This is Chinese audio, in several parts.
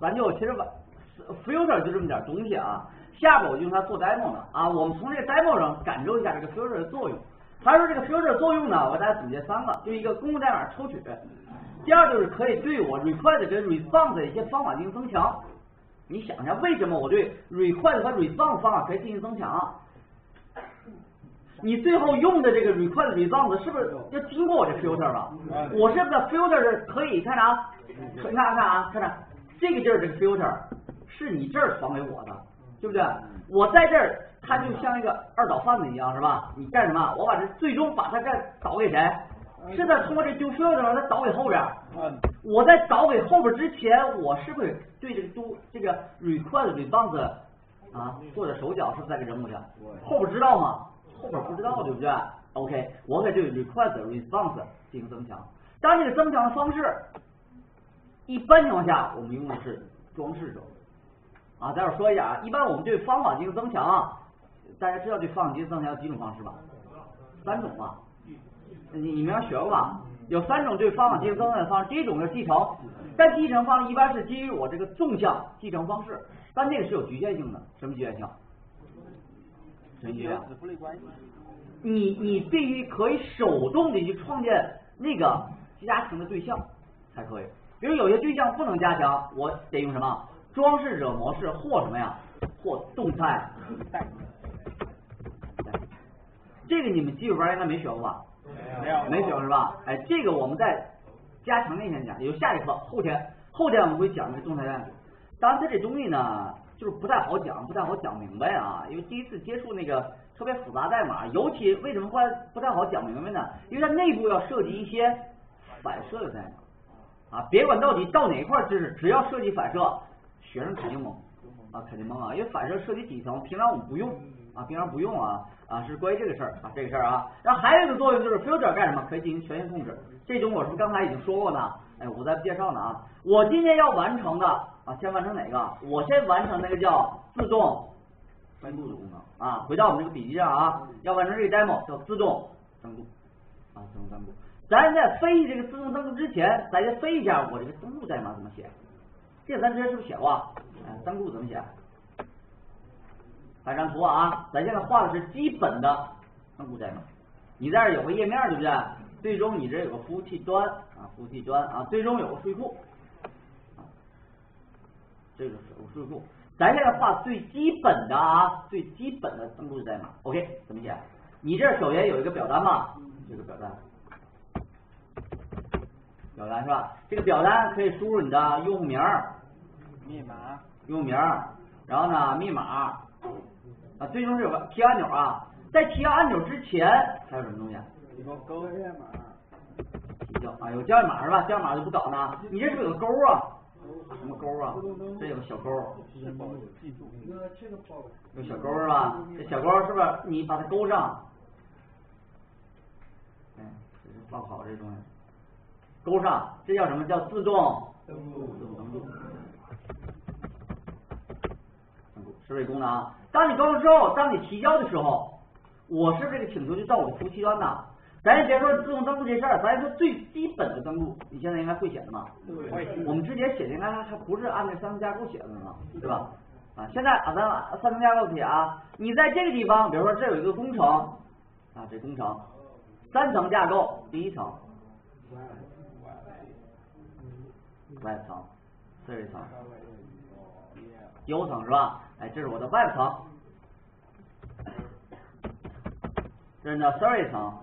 咱就其实filter 就这么点东西啊。下边我就用它做 demo 呢啊，我们从这个 demo 上感受一下这个 filter 的作用。他说这个 filter 作用呢，我给大家总结3个，就一个公共代码抽取，第二就是可以对我 request 跟 response 的一些方法进行增强。你想一下，为什么我对 request 和 response 方法可以进行增强？你最后用的这个 request response 是不是要经过我这 filter 吧？我是不是 filter 是可以看啥？你看啊，看着这个地儿这个 filter 是你这儿传给我的，对不对？我在这儿，它就像一个二导贩子一样，是吧？你干什么？我把这最终把它再导给谁？是在通过这 do filter 把它导给后边。我在导给后边之前，我是不是对这个 request response 啊做点手脚？是不是在这人物上？后边知道吗？后边不知道，对不对 ？OK， 我可以对 request response 进行增强。当然，这个增强的方式，一般情况下我们用的是装饰者。啊，待会儿说一下啊，一般我们对方法进行增强啊，大家知道对方法进行增强有几种方式吧？3种吧，你们学过吧？有3种对方法进行增强的方式。第一种是继承，但继承方式一般是基于我这个纵向继承方式，但这个是有局限性的。什么局限性？什么局限性？你必须可以手动的去创建那个加强的对象才可以。比如有些对象不能加强，我得用什么？装饰者模式或什么呀？或动态代。这个你们基础班应该没学过吧？没学过是吧？哎，这个我们在加强那天讲，有下一课后天我们会讲这个动态代码。当然，它这东西呢，就是不太好讲明白啊，因为第一次接触那个特别复杂代码，尤其为什么不太好讲明白呢？因为它内部要涉及一些反射的代码啊，别管到底到哪一块知识，只要涉及反射。学生肯定懵啊，因为反射涉及几层，平常我们不用啊，是关于这个事儿啊，然后还有一个作用就是 filter 干什么？可以进行权限控制。这种我是不是刚才已经说过呢？哎，我在介绍呢啊。我今天要完成的啊，先完成哪个？我先完成那个叫自动登录的功能啊。回到我们这个笔记上啊，要完成这个 demo 叫自动登录啊，自动登录。咱在分析这个自动登录之前，咱先分析一下我这个登录代码怎么写。这咱之前是不是写过？登录怎么写？看张图啊，咱现在画的是基本的登录代码。你在这有个页面，对不对？最终你这有个服务器端啊，最终有个数据库啊，这个数据库。咱现在画最基本的登录代码。OK， 怎么写？你这首先有一个表单嘛，这个表单是吧？这个表单可以输入你的用户名、 密码、 然后呢密码啊，最终是有个提按钮啊。在提按钮之前还有什么东西？ 有个勾代码。 提交啊，有交易码是吧？交易码就不搞呢。你这是不是有个勾啊？什么勾啊？这有个小勾。 记住。 有小勾是吧？这小勾是不是你把它勾上？哎，这是放好这东西。勾上，这叫什么？叫自动登录，是不是这功能啊？当你勾了之后，当你提交的时候，我是不是这个请求就到我的服务器端呢？咱也别说自动登录这事儿，咱说最基本的登录，你现在应该会写的嘛？ 对。 我们之前写的应该还不是按那3层架构写的呢，对吧？啊，现在啊，咱3层架构写啊，你在这个地方，比如说这有一个工程啊，这工程3层架构，第一层。外层，这一层，优层是吧？哎，这是我的外部层，这是呢 service 层，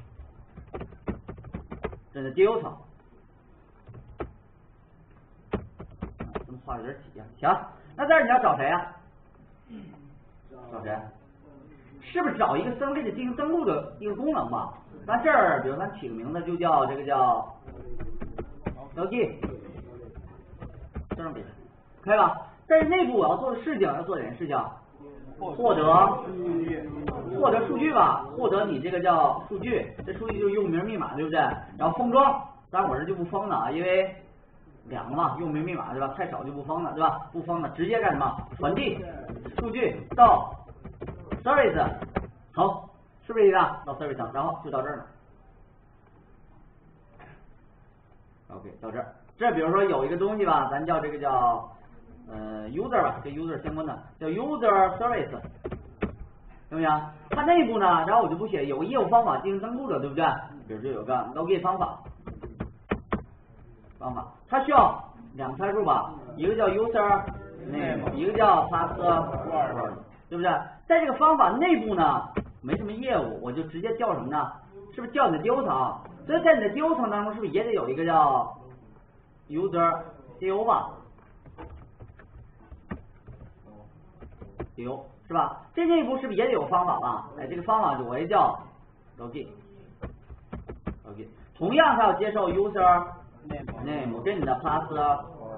这是 DU 层。这么画有点挤呀。行，那在这你要找谁呀？找谁？是不是找一个service进行登录的一个功能嘛？那这儿，比如咱起个名字就叫这个叫LG。这样给可以吧？但是内部我要做的事情要做点事情，获得数据吧，获得你这个叫数据，这数据就是用名密码，对不对？然后封装，当然我这就不封了啊，因为2个嘛，用名密码对吧？太少就不封了，对吧？不封了，直接干什么？传递数据到 service 层，是不是一个到 service 层，然后就到这儿了。OK， 到这儿。这比如说有一个东西吧，咱叫这个叫 user 吧，跟 user 相关的叫 user service， 行不行？它内部呢，然后我就不写有个业务方法进行登录的，对不对？比如说有个 login 方法，它需要两个参数吧，一个叫 user name， 一个叫 password， 对不对？在这个方法内部呢，没什么业务，我就直接叫什么呢？是不是叫你的 deal 层？所以在你的 deal 层当中，是不是也得有一个叫 user deal 吧？deal 是吧？这内部是不是也得有方法吧？哎，这个方法我也叫 login。同样，它要接受 user name 跟你的 password。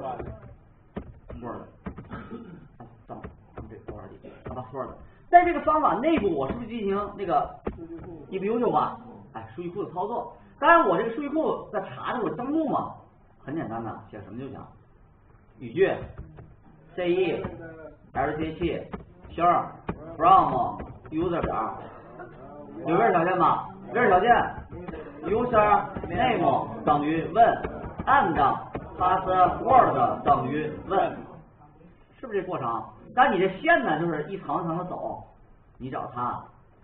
在这个方法内部，我是不是进行那个EBU 吧？哎，数据库的操作。当然，我这个数据库在查的时候登录嘛，很简单的，写什么就行。语句 ce lch share from user 点有这条件吗？这条件 user name 等于问 and password 等于问，是不是这过程？但你这线呢，就是一层一层的走，你找他，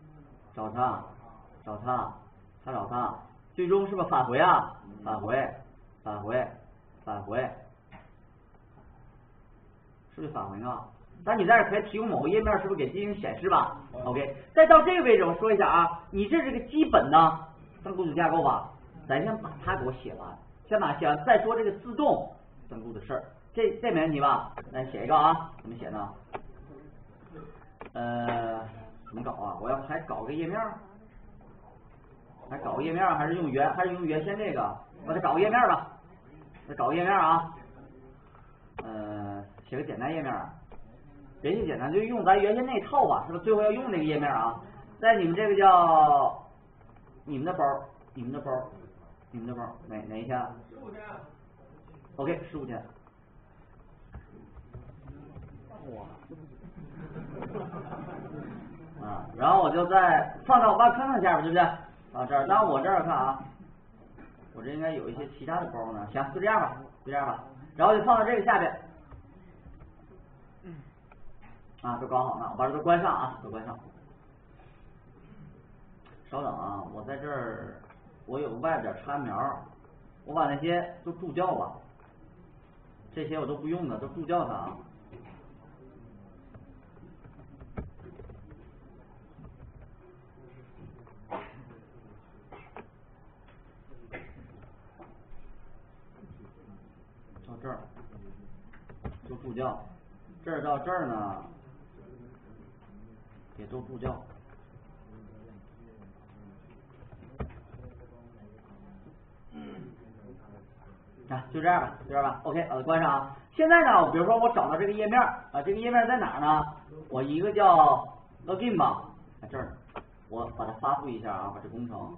最终是不是返回啊？返回，是不是返回呢？但你在这可以提供某个页面，是不是给进行显示吧 ？OK， 再到这个位置，我说一下啊，你这是个基本的登录组架构吧？咱先把它给我写完，再说这个自动登录的事儿。这没问题吧？来写一个啊，怎么写呢？怎么搞啊？我要还搞个页面，还是用原先这个？我再搞个页面吧，啊。写个简单页面，别写简单，就用咱原先那套吧，是不是？最后要用那个页面啊，在你们这个叫你们的包，哪一天 ？OK， 15天。然后我就再放到挖坑上下边，对不对？到这儿，那我这儿看啊，我这应该有一些其他的包呢。行，就这样吧。然后就放到这个下边。都搞好了，我把这都关上啊，稍等啊，我在这儿，我有外边插苗，我把那些都助教吧，这些我都不用的，都助教它啊。到这儿就助教，这儿到这儿呢也都助教。就这样吧 OK， 关上啊。现在呢，比如说我找到这个页面啊，这个页面在哪儿呢？我一个叫 login 吧，在这儿，我把它发布一下啊，把这工程。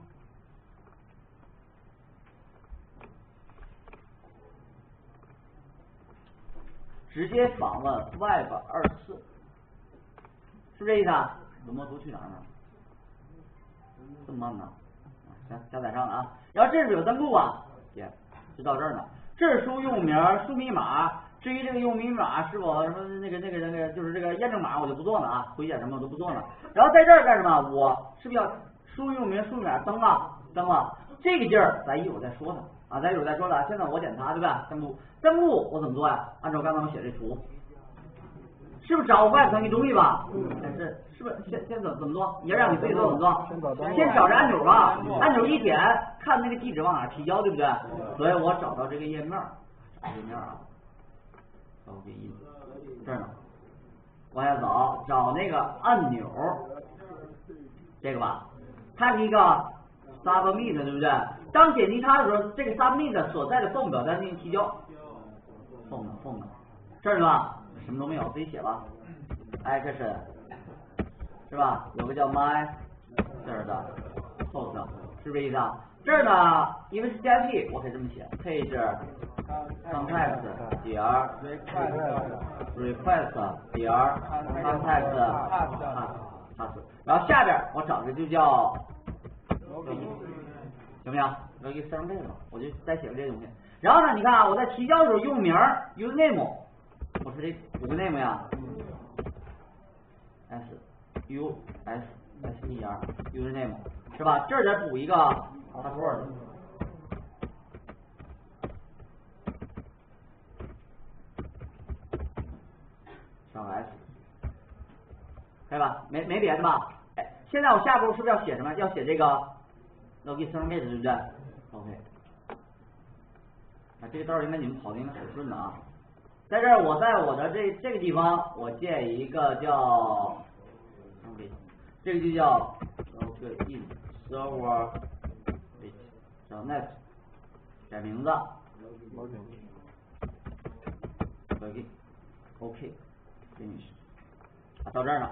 直接访问 Web24， 是不是这意思啊？文墨图去哪儿呢？这么慢呢？行，加载上了啊。然后这是有登录啊，就到这儿呢。这是输用名、输密码。至于这个用密码是否什么那个，就是这个验证码，我就不做了啊，回解什么我都不做了。然后在这儿干什么？我是不是要输用名、输密码登了？这个劲儿咱一会儿再说它啊，现在我检查对吧？登录我怎么做呀？按照刚才我写这图，是不是找外层一东西吧？是不是先怎么做？也让你自己做怎么做？先找这按钮吧，按钮一点，看那个地址往哪提交，对不对？所以我找到这个页面啊，OK， 这儿呢，往下走，找那个按钮，这个吧，它是一个 submit， 对不对？当点击它的时候，这个 submit 所在的 form 表单进行提交 ，form 这儿呢吧，什么都没有，自己写吧。action 是吧？有个叫 my 这儿的 post， 是不是这意思啊？这儿呢，因为是 JSP， 我可以这么写 page context 点 request 点 context pass， 然后下边我找个就叫行不行？我给塞上这个吧，我就再写个这东西。然后呢，你看啊，我在提交的时候用名 use name， 我是得补个 name 呀 ，s u s s e r username 是吧？这儿得补一个 password。上个 s， 可以吧？没别的吧？哎，现在我下步是不是要写什么？要写这个 login submit 对不对 ？OK。啊，这个道儿应该你们跑的应该很顺的啊。在这儿，我在我的这个地方，我建一个叫，这个就叫in server net 改名字 login OK finish 啊，到这儿了，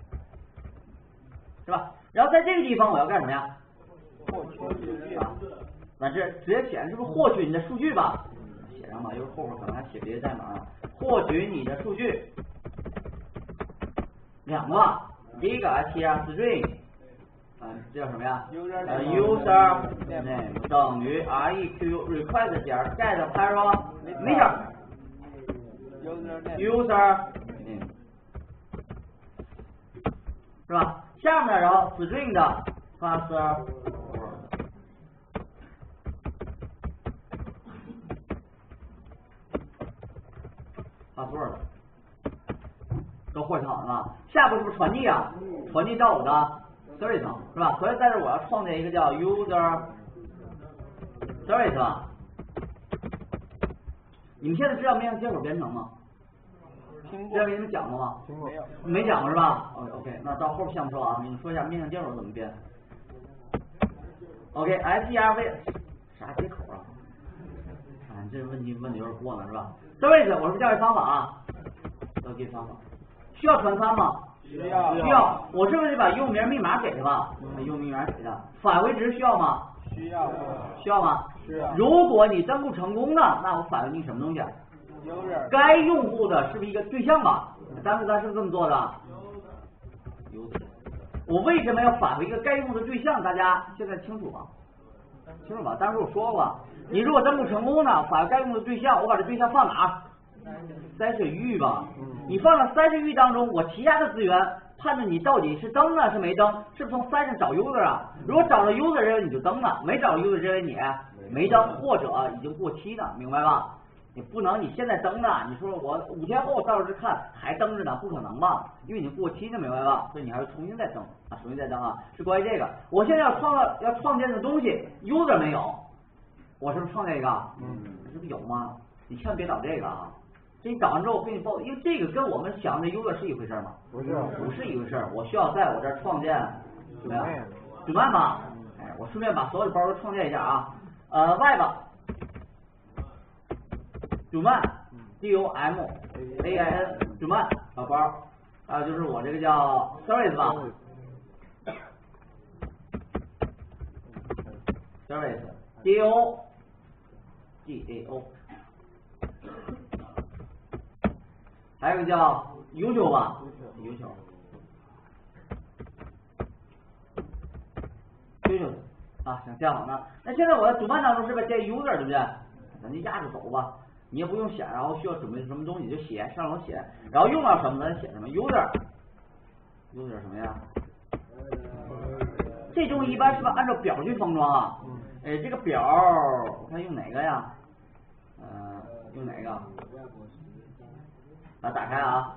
是吧？然后在这个地方我要干什么呀？ 获取数据啊，那这直接写是不是获取你的数据吧？写上吧，一会儿后边可能还写别的代码啊。获取你的数据，两个，第一个 str_string， 这叫什么呀 ？user name 等于 req request 点 get parameter user name 是吧？下面然后 string 的 password。password 都获取好了吗？下步是不是传递啊？传递到我的 service 上是吧？所以在这我要创建一个叫 user service 吧。你们现在知道面向接口编程吗？ 听之前给你们讲过吗？ 没有。 没讲过是吧 ？OK， 那到后边项目说啊，你们说一下面向接口怎么编。OK，serv 啥接口啊？这问题问的有点过了是吧？service 我是不是教育方法啊？都给方法，需要传参吗？ 需要。 需要，我是不是得把用户名密码给他吧？用户密码给他，返回值需要吗？ 需要。 需要吗？ 需要。 如果你登录成功了，那我返回你什么东西 ？user。 该用户的是不是一个对象吧？当时咱是不是这么做的？user。我为什么要返回一个该用户的对象？大家现在清楚吗？清楚吧？当时我说过，你如果登录成功呢，返回该用户的对象，我把这对象放哪儿？筛选域吧。你放到筛选域当中，我其他的资源判断你到底是登了是没登，是不是从筛上找 user 啊？如果找到 user 认为你就登了，没找到 user 认为你没登，或者已经过期了，明白吧？你不能你现在登了，你说我5天后到时看还登着呢，不可能吧？因为你过期了，明白吧？所以你还要重新再登啊，重新再登啊，是关于这个。我现在要创建的东西 user 没有，我是不是创建一个？这不有吗？你千万别找这个啊！这你找完之后我给你报，因为这个跟我们想的 user 是一回事吗？ 不是一回事。我需要在我这儿创建什么呀？主办吧。哎，我顺便把所有的包都创建一下啊。web 主办 DOMAIN 主办小包，还有就是我这个叫 service 吧 service DAO 还有一个叫 YouTube 吧 YouTube 啊，想建好呢。那现在我在主办当中是不是建 user 对不对？咱就压着走吧，你也不用写，然后需要准备什么东西就写，上楼写，然后用到什么咱写什么 user 什么呀？这东西一般是不是按照表去封装啊？这个表我看用哪个呀？用哪个？打开啊，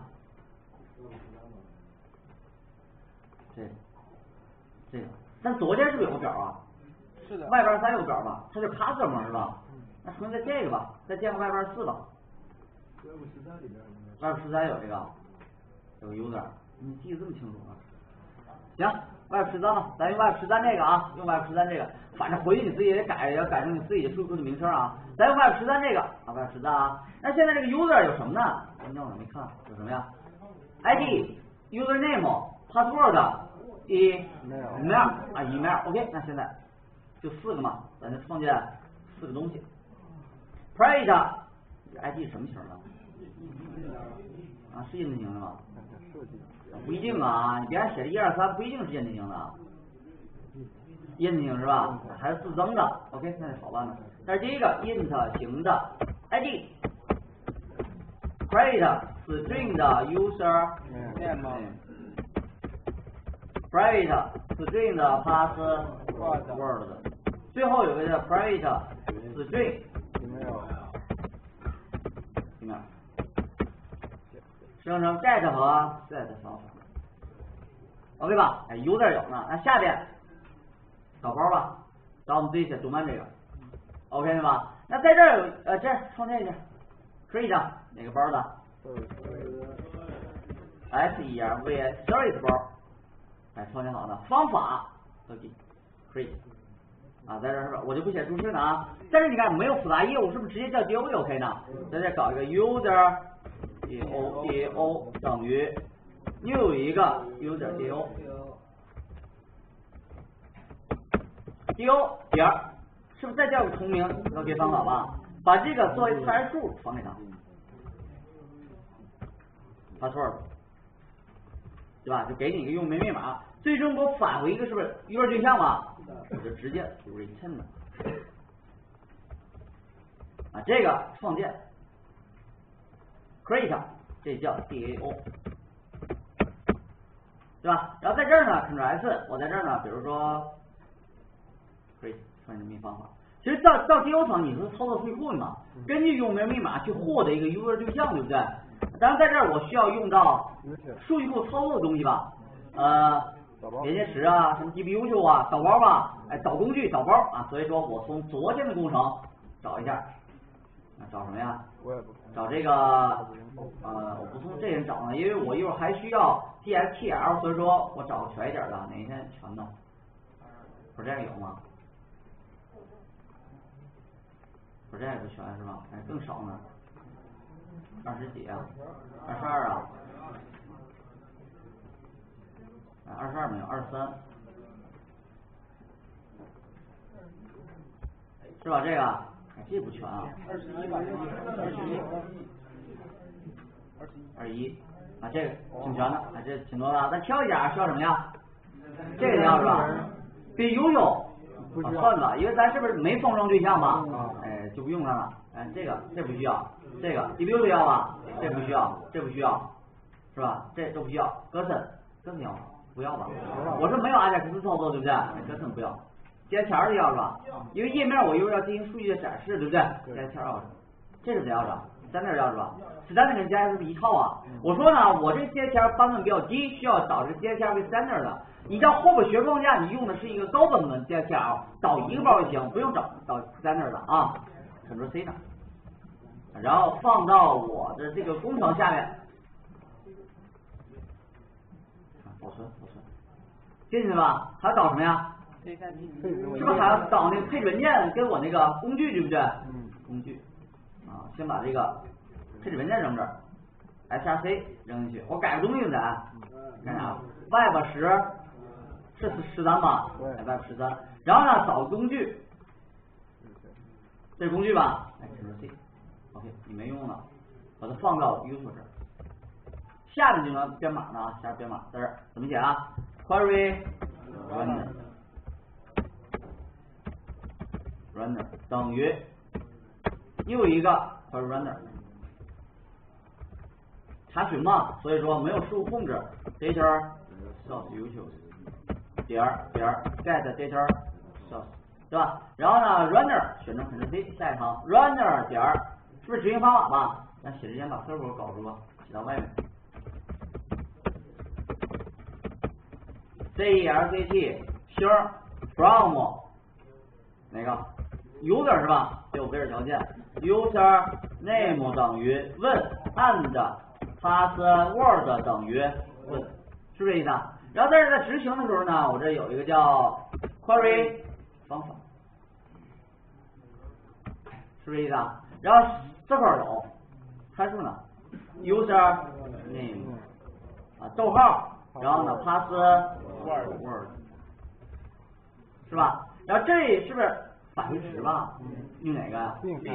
这个，但昨天是不是有个表啊？ 是的。 外边3有个表吧，它就是 customer 是吧？那重新再建一个吧，再建个外边4吧。 Web13里边 Web13有这个，有个 user， 你记得这么清楚啊？行，Web13吧，咱用 Web13这个啊，用 Web13这个，反正回去你自己也改，要改成你自己的数据库的名称啊。咱用 Web13这个啊 ，Web13啊。那现在这个 user 有什么呢？那我没看，有什么呀 ？ID、username、password、email 。OK， 那现在就4个嘛，咱就创建4个东西。Private ID 是什么型的？啊，是印字型的吗？不一定啊，你别看写着1、2、3，不一定是印字型的。印字型是吧？还是自增的 ？OK， 那就好办了。但是第一个 int 型的 ID create string 的 user name，private string 的 password， 最后有个叫 private string email， 生成 get 和 set 方法 ，OK 吧？哎，有点有呢。那下边找包吧，找我们自己写读慢这个 ，OK 对吧？那在这儿有这儿创建一下 ，create 哪个包的 ？SERV service 包，哎，创建好的方法都给 create 啊，在这儿是吧？我就不写注释了啊。但是你看没有复杂业务，是不是直接叫 DO 就 OK 呢？在这搞一个 user DO 等于又有一个 user DO 点儿，是不是再叫个重名 OK 方法吧？把这个作为自然数传给他 ，password， 对吧？就给你一个用户名密码，最终给我返回一个是不是 user 对象嘛？我就直接 return 了啊，这个创建 create 这叫 DAO， 对吧？然后在这儿呢 Ctrl S， 我在这儿呢，比如说 create 创建方法。其实到 DO 层你是操作数据库的嘛，根据用户名密码去获得一个 user 对象，对不对？当然在这儿我需要用到数据库操作的东西吧，连接池啊，什么 DB 啊，导包吧，哎，导工具导包啊，所以说我从昨天的工程找一下，找什么呀？找这个我不从这人找呢，因为我一会儿还需要 DSTL， 所以说我找个全一点的，哪一天全呢？不是这样有吗？不是这样不全是吧？哎，更少呢，20几啊，22啊。22没有，23是吧？这个，哎，这不全啊。21啊，这个挺全的，啊，这挺多的。咱挑一下，需要什么呀？这个要是吧？给悠悠算吧，因为咱是不是没封装对象吧？哎，就不用它了。哎，这不需要，这个 DB 要吧？这不需要，这不需要，是吧？这都不需要。格森要吗？不要吧，我是没有阿贾克斯操作，对不对？这层不要，接条的要是吧？因为页面我一会儿要进行数据的展示，对不对？接条要，这是谁要着？standard要是吧？standard 跟 JS 是一套啊。我说呢，我这接条版本比较低，需要导这个接条为 standard 的。你到后边学框架，你用的是一个高版本接条，导一个包就行，不用导 standard 的啊。Ctrl C 的，然后放到我的这个工程下面。保存，进去了吧？还要导什么呀？是不是还要导那个配置文件跟我那个工具，对不对？工具啊，先把这个配置文件扔这儿 ，src 扔进去。我改个东西咱干啥 ？Web 10是13吧？Web 13。然后呢，导工具，这是工具吧？哎，Ctrl C，OK， 你没用了，把它放到 user 这儿。下面就能编码呢，下面编码在这儿怎么写啊 ？Query runner 等于又一个 query runner 查询嘛，所以说没有事物控制 data source utils 点 get data source 对吧？然后呢 runner 选择 Ctrl C 下一行 runner 点是不是执行方法吧？咱写之前把 server 搞住吧，写到外面。CELCT 星 from 哪个 user 是吧？这有备条件 user name 等于问 and password 等于问，是不是这意思啊？然后但是在执行的时候呢，我这有一个叫 query 方法，是不是这意思啊？然后这块有参数呢 user name 啊逗号，然后呢 password 是吧？然后这是不是返回值吧？用哪个呀？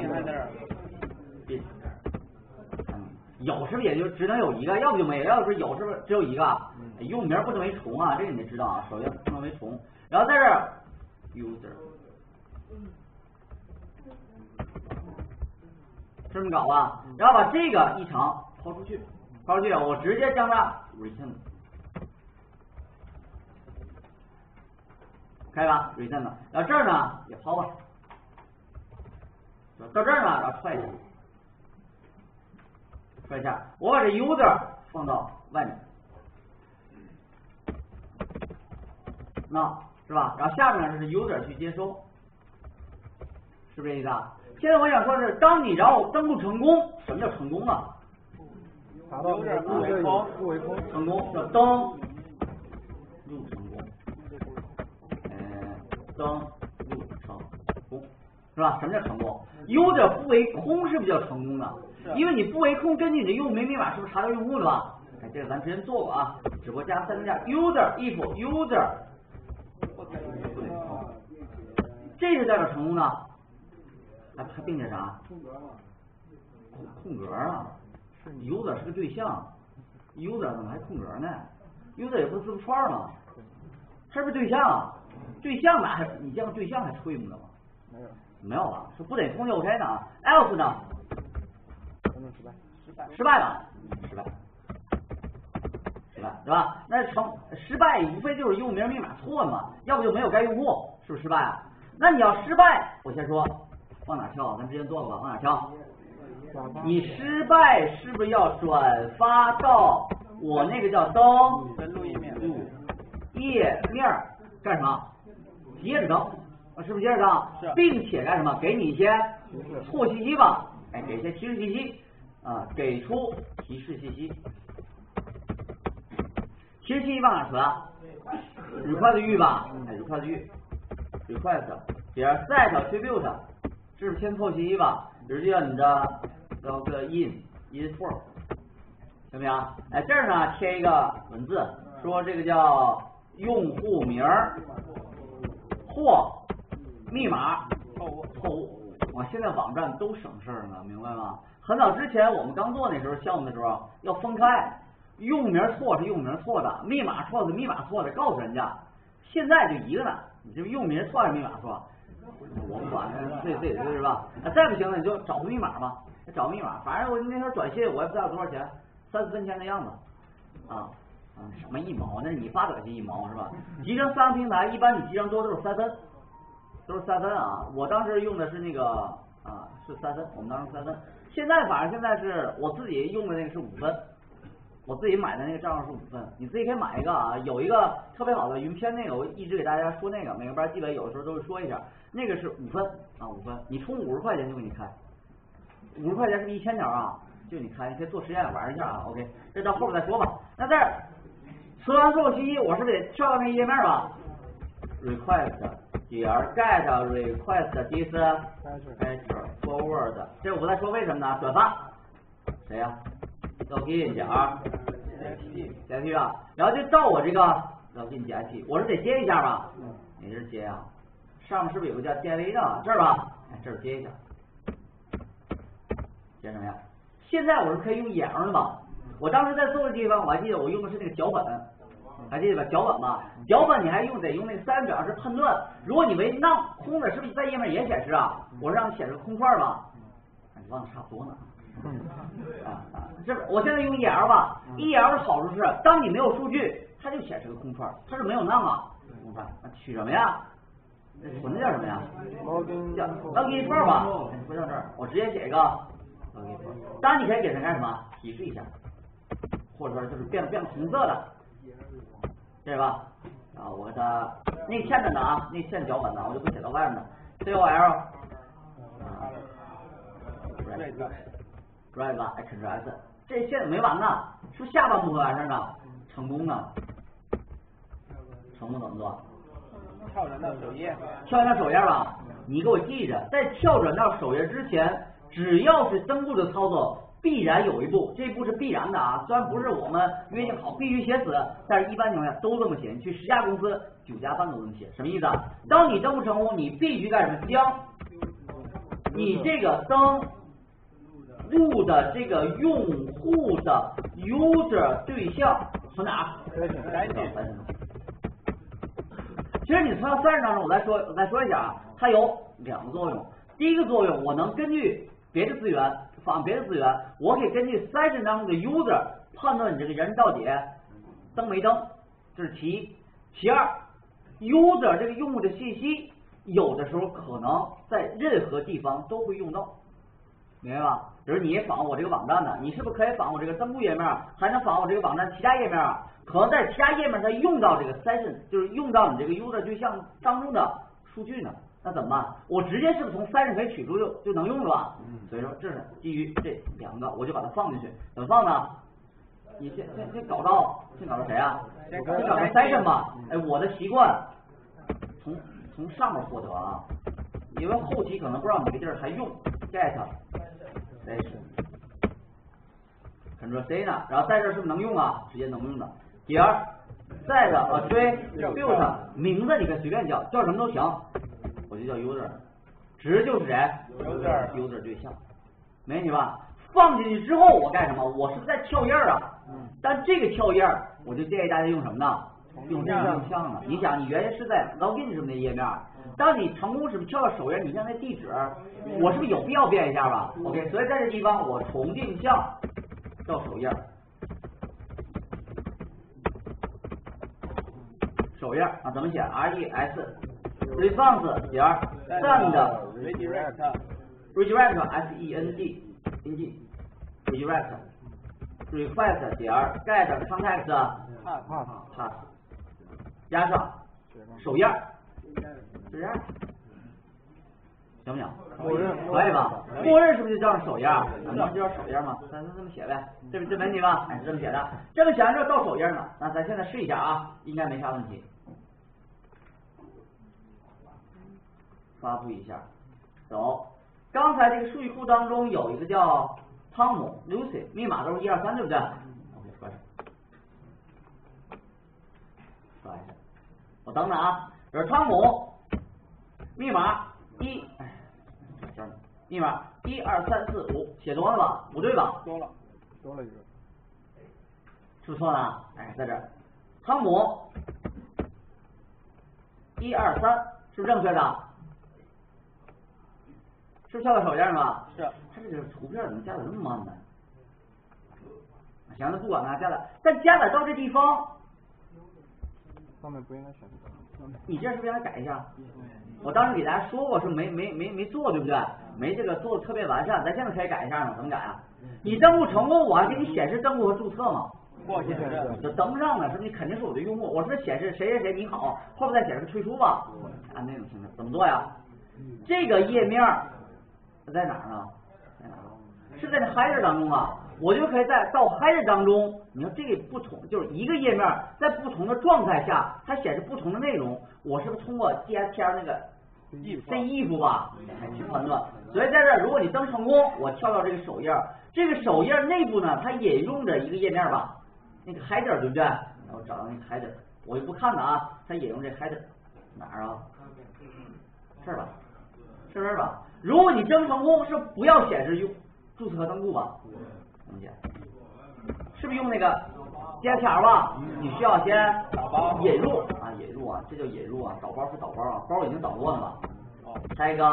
有是不是也就只能有一个？要不就没有，要不是有是不是只有一个？用名不能为重啊，这个你得知道啊。首先不能为重，然后在这儿 user 这么搞吧？然后把这个异常抛出去，我直接将它 return， 可以吧 ？return， 然后这儿呢也抛吧，到这儿呢，然后踹一下，我把这 user 放到外面，那是吧？然后下面呢是 user 去接收，是不是这意思啊？现在我想说是，当你然后登录成功，什么叫成功啊？ 达到不围空， 成功叫登录成功，登录成功是吧？什么叫成功 ？user 不为空是不是叫成功呢？因为你不为空，根据你的用户名密码是不是查到用户了吧？哎，这个咱之前做过啊，只不过加三加 user if user 不为空，这是代表成功呢？还并且啥？空格啊 ，user 是个对象 ，user 怎么还空格呢 ？user 也不是字符串吗？它是不是对象？对象哪还你见过对象还吹吗？没有吧？是不得空就 OK 的啊 ，else 呢？失败了，失败，对吧？那失败无非就是用户名密码错了嘛，要不就没有该用户，是不是失败啊？那你要失败，我先说往哪跳？咱之前做过吧？往哪跳？你失败是不是要转发到我那个叫登录页面干什么？接着登，是不是接着登？并且干什么？给你一些错信息吧，哎，给一些提示信息啊，给出提示信息。提示信息往哪传？request 域吧，哎 ，request 域 ，request 点 set attribute， 这是先错信息吧？比如就像你的那个 in for， 行不行？哎，这儿呢贴一个文字，说这个叫用户名或密码错误。我现在网站都省事儿呢，明白吗？很早之前我们刚做那时候项目的时候要分开，用户名错是用户名错的，密码错是密码错的，告诉人家。现在就一个呢，你这用户名错还是密码错？我不管，这是吧？再不行了你就找个密码吧，找密码。反正我那时候短信我也不知道多少钱，30分钱的样子啊。什么1毛？那是你发短信1毛是吧？集成3个平台，一般你集成多都是3分，啊。我当时用的是那个啊，是3分，我们当时3分。现在反正现在是我自己用的那个是5分，我自己买的那个账号是5分，你自己可以买一个啊。有一个特别好的云片，那个我一直给大家说那个，每个班基本有的时候都会说一下，那个是5分啊，5分，你充50块钱就给你开，50块钱是1000条啊，就你开，你可以做实验玩一下啊。OK， 这到后边再说吧。那这儿存完所有信息，我是不是得跳到那个页面吧 ？request 点 get request this feature forward， 这我不再说为什么呢？转发谁呀？login 点 get 啊，然后就到我这个 login get， 我是得接一下吧？哪是接啊？上面是不是有个叫 div 的？这儿吧？哎，这儿接一下，接什么呀？现在我是可以用眼的吧？我当时在做的地方，我还记得我用的是那个脚本。还记得吧？脚本吧，脚本你还得用那个3表示判断。如果你为none空的，是不是在页面也显示啊？我让你显示个空块吧，你忘得差不多呢。是不是？我现在用 EL 吧 ，EL 的好处是，当你没有数据，它就显示个空块，它是没有none啊。空块，取什么呀？存的叫什么呀？叫 login for 吧。回到这儿，我直接写一个 login for。当然你可以给它干什么？提示一下，或者说就是变红色的。对吧？啊，我的内嵌的呢啊，内嵌脚本呢，我就不写到外面的 COL drive Ctrl+S， 这现在没完呢，是不是下半部分完事呢？成功呢？成功怎么做？ 跳转到首页。 跳转到首页吧，你给我记着，在跳转到首页之前，只要是登录的操作。必然有一步，这一步是必然的啊！虽然不是我们约定好必须写死，但是一般情况下都这么写。你去10家公司9家半都这么写，什么意思啊？当你登录成功，你必须干什么？将你这个登录的这个用户的 user 对象存哪？其实你存到30当中，我再说一下啊，它有2个作用。第一个作用，我能根据别的资源访别的资源，我可以根据 session 当中的 user 判断你这个人到底登没登，这是其一。其二 ，user 这个用户的信息有的时候可能在任何地方都会用到，明白吧？比如你访我这个网站呢，你是不是可以访我这个登录页面，还能访我这个网站其他页面？可能在其他页面它用到这个 session， 就是用到你这个 user 对象当中的数据呢。那怎么办？我直接是不是从session可以取出就能用了吧？所以说这是基于这两个，我就把它放进去。怎么放呢？你先搞到谁啊？先搞到 session 吧。哎，我的习惯从上面获得啊，因为后期可能不知道哪个地儿还用 get session Ctrl C 呢，然后在这是不是能用啊？直接能用的。点 set attribute 名字你可以随便叫什么都行。我就叫 user， 值就是谁 user 对象，没问题吧？放进去之后我干什么？我是不是在跳页啊？但这个跳页我就建议大家用什么呢？用这个映像呢。你想，你原先是在 login 什么的页面，当你成功是不是跳到首页？你像那地址，我是不是有必要变一下吧 ？OK， 所以在这地方我重定向到首页，首页啊怎么写 ？res response 点 send redirect send redirect request 点 get context pass 加上首页，是这样，行不行？可以吧？默认是不是就叫首页？能就叫首页吗？咱就这么写呗，这没问题吧？哎，是这么写的，这么写完之后到首页呢，那咱现在试一下啊，应该没啥问题。发布一下，走。刚才这个数据库当中有一个叫汤姆 Lucy， 密码都是123，对不对 ？OK， 刷上，刷一下。我等等啊，这是汤姆，密码密码12345，写多了吧？不对吧？ 多了一个， 是不是错呢？哎，在这儿，汤姆123，是不是正确的？是不是跳到首页吗？ 是。 它这个图片怎么加的那么慢呢？行，那不管它加载，但加载到这地方， 上面不应该选择。 你这是不是应该改一下？我当时给大家说过是没做，对不对？没这个做的特别完善，咱现在可以改一下吗？怎么改啊？你登录成功，我还给你显示登录和注册吗？ 不显示， 就登不上了，是不是？你肯定是我的用户，我是不是显示谁你好，后边再显示退出吧？按那种形式怎么做呀？这个页面在哪儿呢？在哪儿？是在这 header 当中啊，我就可以在到 header 当中，你看这个不同，就是一个页面在不同的状态下，它显示不同的内容，我是不是通过 GSTR 那个这if 吧来去判断？所以在这儿，如果你登成功，我跳到这个首页，这个首页内部呢，它引用着一个页面吧，那个 header 对不对？然后找到那个 header， 我就不看了啊，它引用这 header 哪儿啊？这儿吧，是不是吧？如果你登成功，是不要显示用注册和登录吧？怎么解？是不是用那个接条吧？你需要先引入啊，引入啊，这叫引入啊，导包是导包啊，包已经导过了嘛。下一个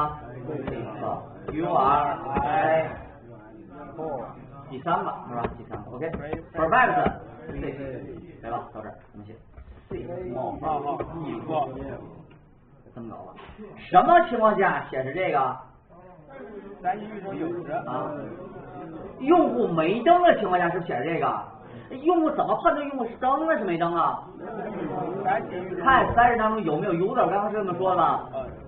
URI 第三个是吧？第三个 OK。Perfect， 对吧？到这儿怎么写？ 好， 这么搞吧？什么情况下显示这个？ 咱预设有时啊，用户没登的情况下是不是显示这个？用户怎么判断用户是登了是没登啊？看30当中有没有 user， 我刚刚是这么说的吗？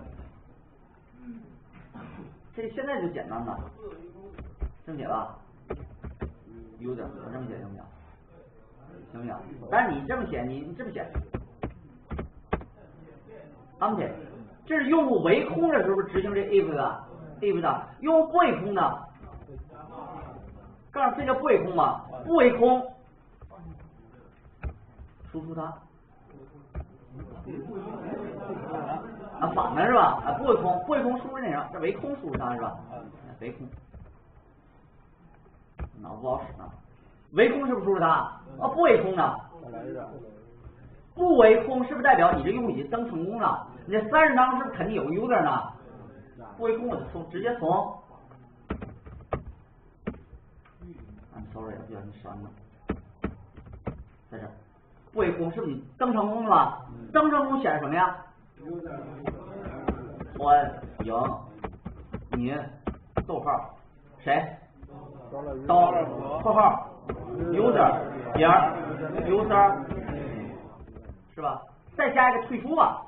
这现在就简单了，这么写吧 ？user， 我这么写行不行？行不行？但是你这么写，你这么写 ，empty， 这是用户为空的时候执行这 if 的。if 的，用户不为空的，告诉这叫不为空吗？不为空，输出它，啊反的是吧？啊不为空，不为空输入那啥，这为空输入它是吧？为空，脑子不好使呢。为空是不是输入它？啊不为空呢？不为空是不是代表你这用户已经登成功了？你这30当中是不是肯定有个 user 呢？不为空我就直接从 sorry， 不小心删了，在这儿，不为空是不是你登成功了吧？登成功显示什么呀？欢迎您，逗号，谁？刀括号 user 点 user 是吧？再加一个退出吧。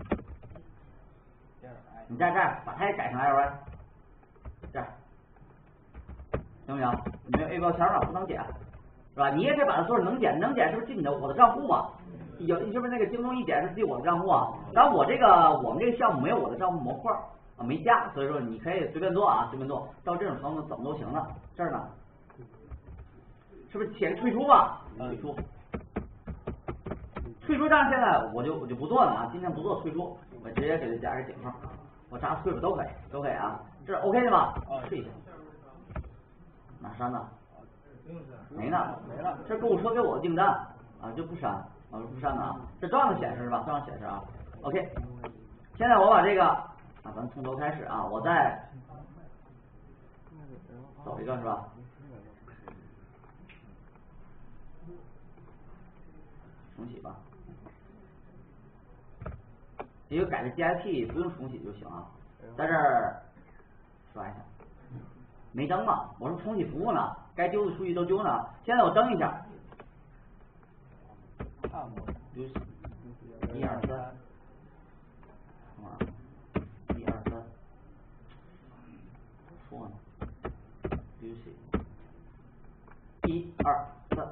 你在这儿把它也改成 ly， 这样行不行？你没有 A 标签了，不能减，是吧？你也可以把它做成能减，能减是不是进你的我的账户嘛？有是不是那个京东一减是进我的账户啊？然后我们这个项目没有我的账户模块啊，没加，所以说你可以随便做啊，随便做，到这种程度怎么都行了。这儿呢，是不是写个退出吧？退出，退出账现在我就不做了啊，今天不做退出，我直接给它加个井号，我加 script 都可以啊，这是 OK 的吧？试一下，哪删呢？没呢， 没了。 这购物车给我的订单啊，就不删啊，不删的啊，这照样显示是吧？照样显示啊。OK， 现在我把这个啊，咱从头开始啊，我再走一个是吧？重启吧，这个改的 GIP 不用重启就行啊，在这儿刷一下，没登嘛，我说重启服务呢，该丢的数据都丢呢，现在我登一下，丢1、2、3，1、2、3，说呢，丢1、2、3。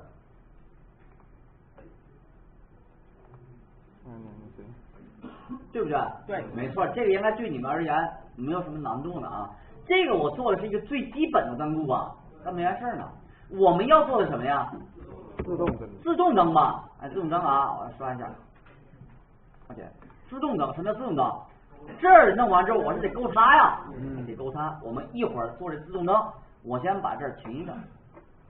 对不对？ 对， 没错，这个应该对你们而言没有什么难度的啊。这个我做的是一个最基本的登录啊，但没完事呢。我们要做的什么呀？自动登吧，哎，自动登啊，我来刷一下。OK， 自动登，什么叫自动登？这儿弄完之后，我是得勾它呀，得勾它。我们一会儿做这自动登，我先把这儿停一下。